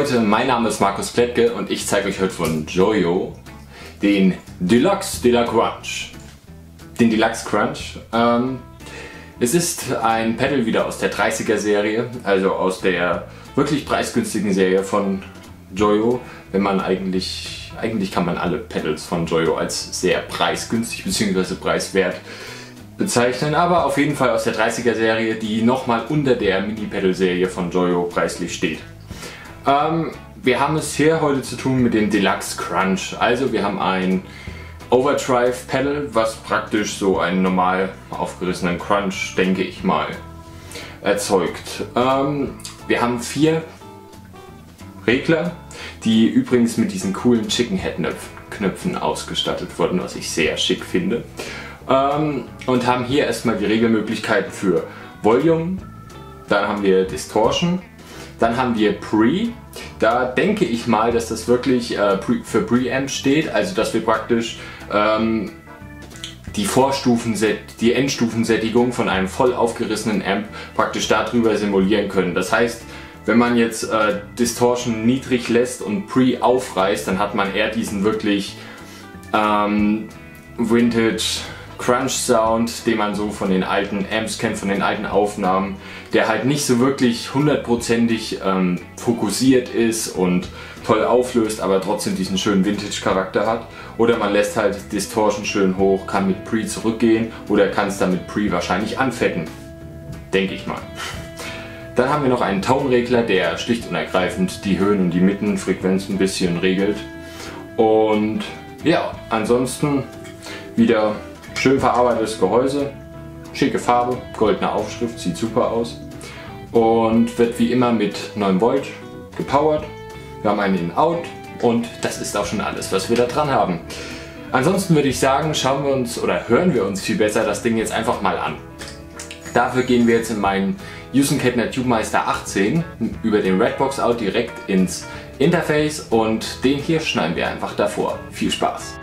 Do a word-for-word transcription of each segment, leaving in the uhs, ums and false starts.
Leute, mein Name ist Markus Plättke und ich zeige euch heute von Joyo den Deluxe de la Crunch. Den Deluxe Crunch. Ähm, es ist ein Pedal wieder aus der dreißiger Serie, also aus der wirklich preisgünstigen Serie von Joyo. Wenn man eigentlich, eigentlich kann man alle Pedals von Joyo als sehr preisgünstig bzw. preiswert bezeichnen, aber auf jeden Fall aus der dreißiger Serie, die nochmal unter der Mini-Pedal-Serie von Joyo preislich steht. Ähm, wir haben es hier heute zu tun mit dem Deluxe Crunch. Also wir haben ein Overdrive Pedal, was praktisch so einen normal aufgerissenen Crunch, denke ich mal, erzeugt. Ähm, wir haben vier Regler, die übrigens mit diesen coolen Chicken Head Knöpfen ausgestattet wurden, was ich sehr schick finde. Ähm, und haben hier erstmal die Regelmöglichkeiten für Volume, dann haben wir Distortion, dann haben wir Pre. Da denke ich mal, dass das wirklich äh, pre, für Preamp steht, also dass wir praktisch ähm, die Vorstufen, die Endstufensättigung von einem voll aufgerissenen Amp praktisch darüber simulieren können. Das heißt, wenn man jetzt äh, Distortion niedrig lässt und Pre aufreißt, dann hat man eher diesen wirklich ähm, Vintage Crunch Sound, den man so von den alten Amps kennt, von den alten Aufnahmen, der halt nicht so wirklich hundertprozentig ähm, fokussiert ist und toll auflöst, aber trotzdem diesen schönen Vintage Charakter hat. Oder man lässt halt Distortion schön hoch, kann mit Pre zurückgehen oder kann es dann mit Pre wahrscheinlich anfetten, denke ich mal. Dann haben wir noch einen Tone-Regler, der schlicht und ergreifend die Höhen und die Mittenfrequenzen ein bisschen regelt. Und ja, ansonsten wieder schön verarbeitetes Gehäuse, schicke Farbe, goldene Aufschrift, sieht super aus und wird wie immer mit neun Volt gepowert. Wir haben einen In-Out und das ist auch schon alles, was wir da dran haben. Ansonsten würde ich sagen, schauen wir uns oder hören wir uns viel besser das Ding jetzt einfach mal an. Dafür gehen wir jetzt in meinen Houston Kettner Tubemeister achtzehn über den Redbox Out direkt ins Interface und den hier schneiden wir einfach davor. Viel Spaß!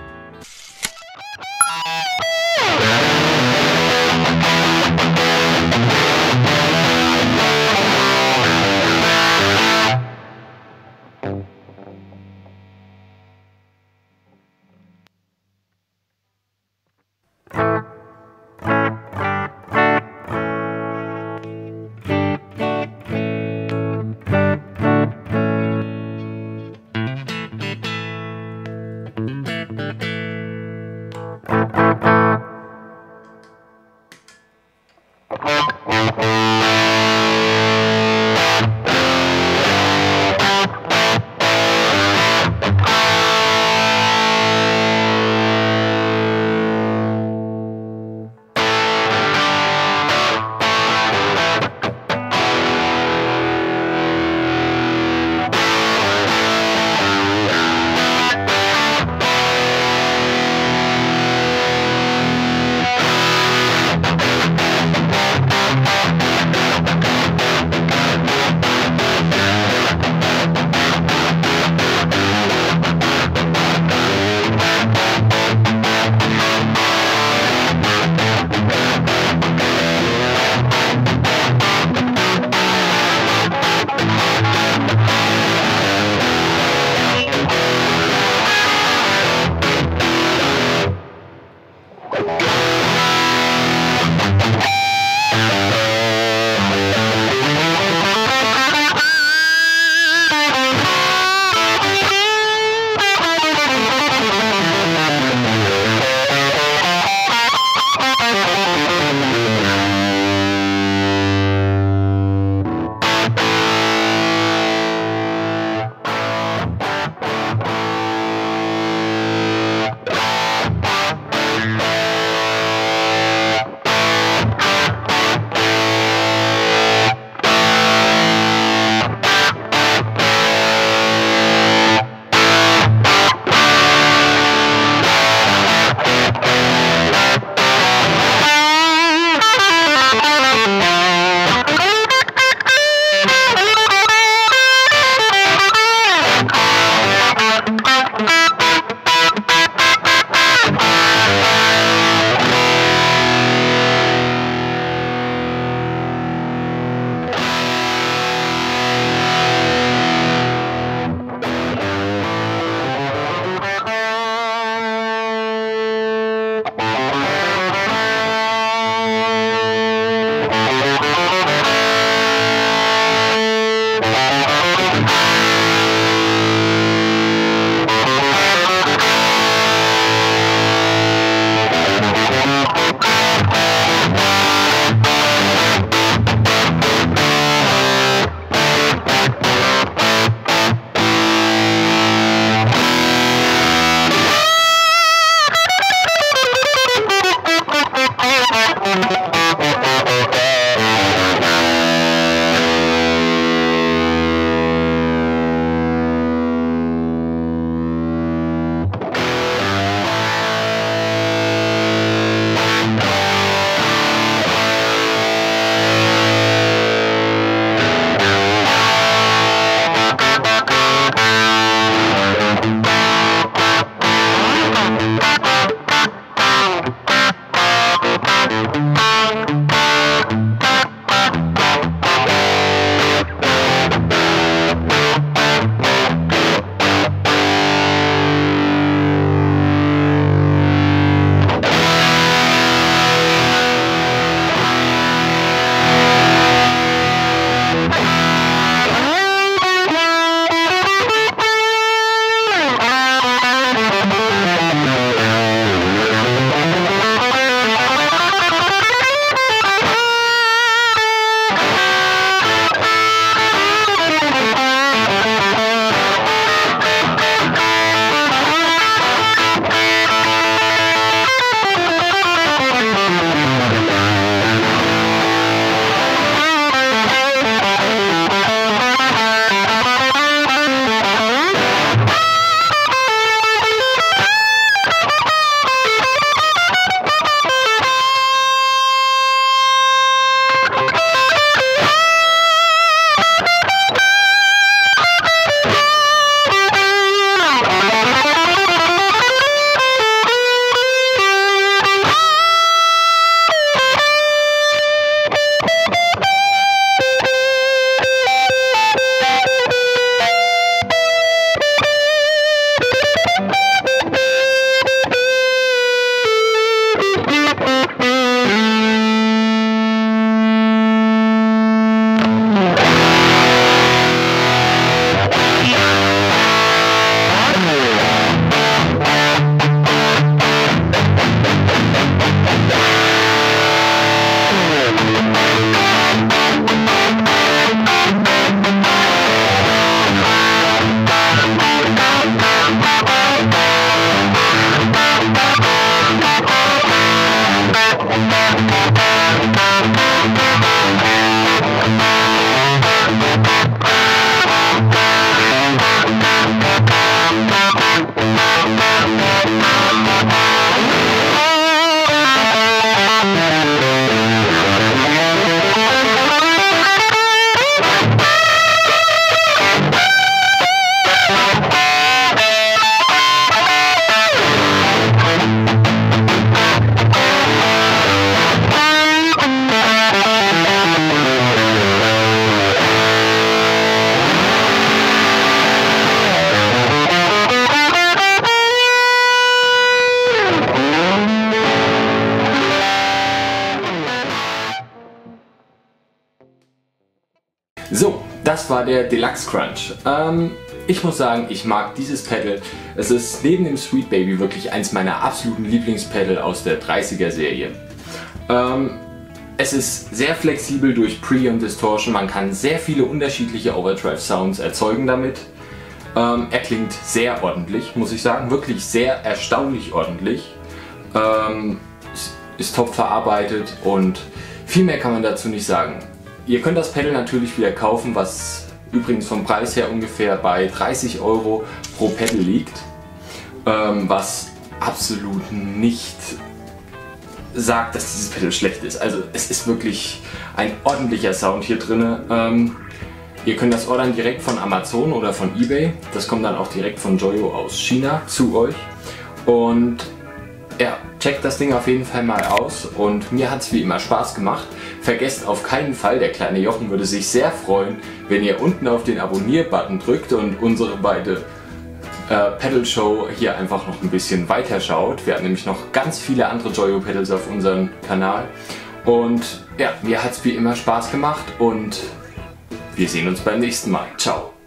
das war der Deluxe Crunch. Ähm, ich muss sagen, ich mag dieses Pedal. Es ist neben dem Sweet Baby wirklich eins meiner absoluten Lieblingspedal aus der dreißiger Serie. Ähm, es ist sehr flexibel durch Pre- und Distortion. Man kann sehr viele unterschiedliche Overdrive Sounds erzeugen damit. Ähm, er klingt sehr ordentlich, muss ich sagen. Wirklich sehr erstaunlich ordentlich. Ähm, ist top verarbeitet und viel mehr kann man dazu nicht sagen. Ihr könnt das Pedal natürlich wieder kaufen, was übrigens vom Preis her ungefähr bei dreißig Euro pro Pedal liegt, ähm, was absolut nicht sagt, dass dieses Pedal schlecht ist. Also es ist wirklich ein ordentlicher Sound hier drin. Ähm, ihr könnt das ordern direkt von Amazon oder von eBay. Das kommt dann auch direkt von Joyo aus China zu euch. Und ja, checkt das Ding auf jeden Fall mal aus und mir hat es wie immer Spaß gemacht. Vergesst auf keinen Fall, der kleine Jochen würde sich sehr freuen, wenn ihr unten auf den Abonnier-Button drückt und unsere beide äh, Pedal-Show hier einfach noch ein bisschen weiter schaut. Wir haben nämlich noch ganz viele andere Joyo-Pedals auf unserem Kanal. Und ja, mir hat es wie immer Spaß gemacht und wir sehen uns beim nächsten Mal. Ciao!